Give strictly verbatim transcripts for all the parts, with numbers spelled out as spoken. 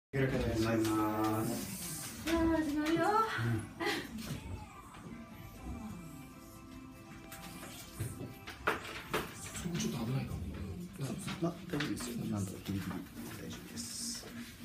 よろしくお願いします。 さあ始まるよ。 そこちょっと危ないかも。 ま、大丈夫ですよ。なんだろう、ギリギリ大丈夫です。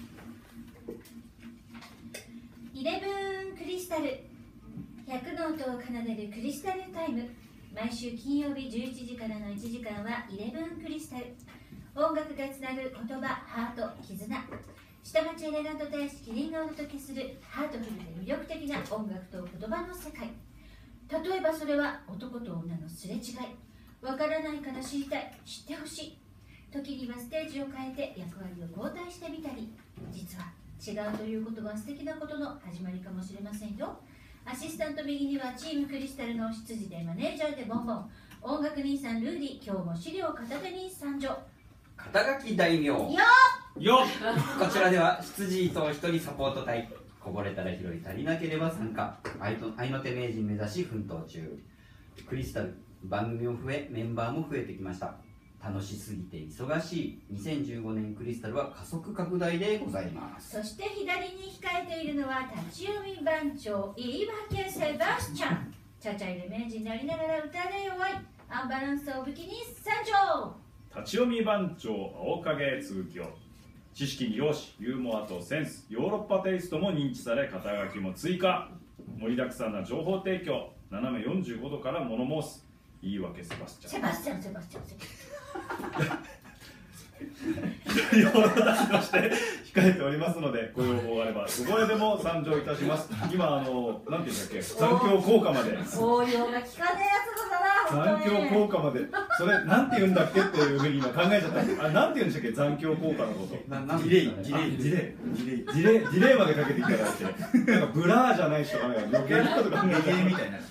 イレブンクリスタル、ひゃくの音を奏でるクリスタルタイム。毎週金曜日じゅういちじからのいちじかんはイレブンクリスタル。音楽がつなぐ言葉、ハート、絆。下町エレガント大好きリンがお届けするハートフルで魅力的な音楽と言葉の世界。例えばそれは男と女のすれ違い。わからないから知りたい、知ってほしい。時にはステージを変えて役割を交代してみたり、実は違うということは素敵なことの始まりかもしれませんよ。アシスタント右にはチームクリスタルの執事でマネージャーでボンボン、音楽兄さんルーディ、今日も資料片手に参上。 肩書き大名よよこちらでは執事と一人サポート隊、こぼれたら拾い、足りなければ参加、愛と愛の手名人目指し奮闘中。クリスタル番組も増え、メンバーも増えてきました。楽しすぎて忙しいにせんじゅうごねんクリスタルは加速拡大でございます。 そして左に控えているのは立ち読み番長言い訳セバスチャン。ちゃちゃ入れ名人でありながら歌で弱いアンバランスを武器に参上。 立ち読み番長青影通教、知識に容姿、ユーモアとセンス、ヨーロッパテイストも認知され、肩書きも追加。盛りだくさんな情報提供、斜めよんじゅうごどから物申す言い訳セバスチャン。 セバスチャンセバスチャンセバスチャン一人者たちとして控えておりますので、ご要望があればどこへでも参上いたします。今あのなんていうんだっけ、残響効果まで応用が効かねえやつだな。 残響効果まで、それなんて言うんだっけっていうふうに今考えちゃった。あ、なんて言うんでしたっけ、残響効果のこと。ディレイ、ディレイ、ディレイ、ディレイ、ディレイ、ディレイまでかけていただいて、なんかブラーじゃない人がなんか余計なこと考えてるみたいな。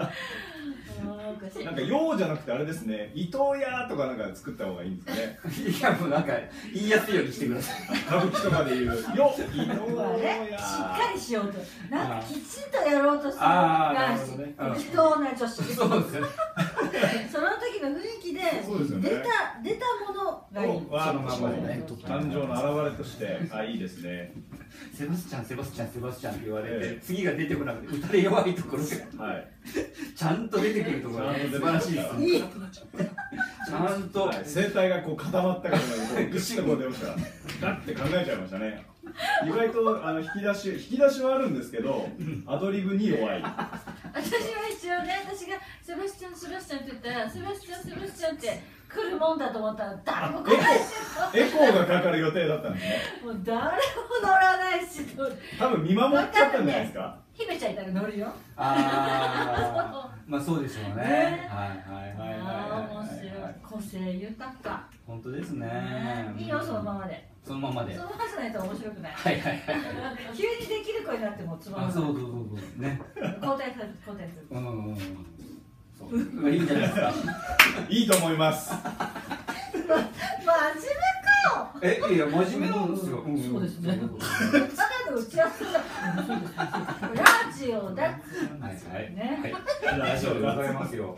なんか「よう」じゃなくてあれですね、伊藤屋とかなんか作った方がいいんですかね。 いやもうなんか言いやすいようにしてください。 歌舞伎とかで言う「よ」伊藤屋、 しっかりしようと、なんかきちんとやろうとするあーなる男子、 ほどね、 適当な女子。 そうですね。 その時の雰囲気でそうですよね出た出たものがいい。 はそのままでね感情の表れとしてあいいですね。 セバスチャンセバスチャンセバスチャンって言われて、 ええ次が出てこなくて打たれ弱いところがはい、 ちゃんと出てくるところが、ね、素晴らしいですね。 いい。 ちゃんと、 はい、声帯がこう固まったからね、ぐっしりこう出ました。ガッて考えちゃいましたね。意外とあの引き出し引き出しはあるんですけど、アドリブに弱い。 私は一応ね、私がセバスチャンセバスチャンって言ったらセバスチャンセバスチャンって来るもんだと思ったら誰も来ないし、 エコーがかかる予定だったんですね。 もう誰も乗らないし、 多分見守っちゃったんじゃないですか。 姫ちゃんいたら乗るよ。 ああ、まあそうでしょうね。 ねはいはいはいはいああ面はい白い、 はい。 個性豊か。 本当ですね。 いいよそのままで。 そのままで。 そのままじゃないと面白くない。 はいはいはい。 急にできる子になってもつまらあ、 ない。 そうそうそうそうね。 交代される交代する。 うんうんうん。そう。いいんじゃないですか。 いいと思います。 ま真面目かよ。 え、いや真面目なんですよ。 そうですね。ただの打ち合わせだ。そうですね。ラジオだ。 はいはいね。 はい。大丈夫でございますよ。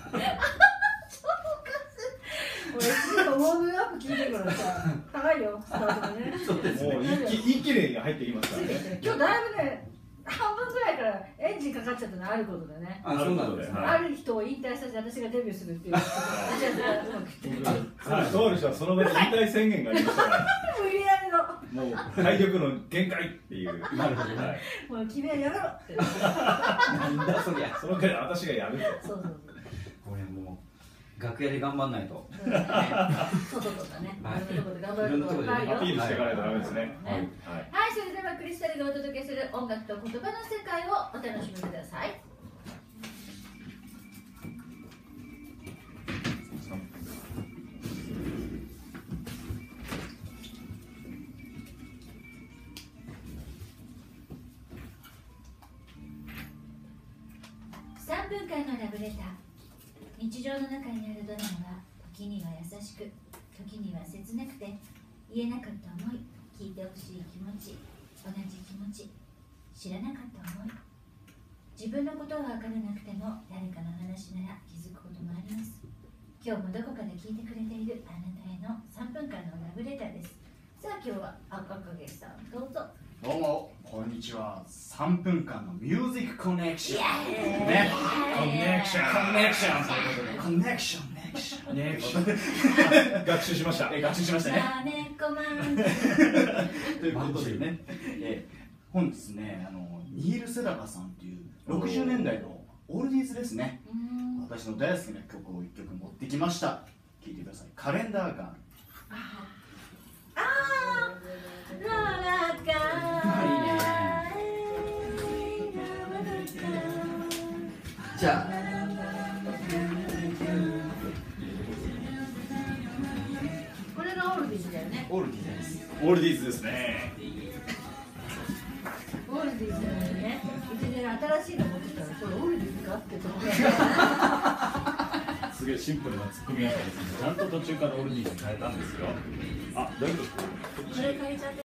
俺一度ウォームアップ聞いてるからさ、高いよ。スタートがね。 そうですね。 もう一気一気に入ってきますからね。 今日だいぶね、半分ぐらいからエンジンかかっちゃったのあることでね。 あ、そうなんですね。 ある人を引退させて私がデビューするっていう打ち合わせがうまくいってはい、そうでしょう。その場で引退宣言がありましたから。 無理やりのもう体力の限界っていう。 なるほどね。 はい。 もう君はやめろって。 なんだそりゃ。 そのくらい私がやると。 そうそうこれもう楽屋で頑張んないと。 そう。外とかね。 はいいろんなところで頑張るところがあるよ。 アピールしていかないとダメですね。 ねはい。 はい、それではクリスタルがお届けする音楽と言葉の世界をお楽しみください。さんぷんかんのラブレター。日常の中にあるドラマは時には優しく、時には切なくて、言えなかった思い、聞いてほしい気持ち、同じ気持ち、知らなかった思い。自分のことは分からなくても誰かの話なら気づくこともあります。今日もどこかで聞いてくれているあなたへのさんぷんかんのラブレターです。 さあ今日は赤影さんどうぞ。 どうもこんにちは。さんぷんかんのミュージックコネクションねねコネクションコネクションということでコネクションネクションネクション学習しました。 え学習しましたね。 さあねこまんということでね、え本日ね、あのニール・セダカさんというろくじゅうねんだいのオールディーズですね。 うん私の大好きな曲をいっきょく持ってきました。聴いてください。カレンダーガール。 あーララカじゃあこれがオールディーズだよね。 オールディーズです。 オールディーズですね。 オールディーズだよね。うちで新しいの持ってきたらこれオールディーズかってところすげえシンプルなツッコミあったんですけど、ちゃんと途中からオールディーズに変えたんですよ。あ、どういうこと？ これ借りちゃって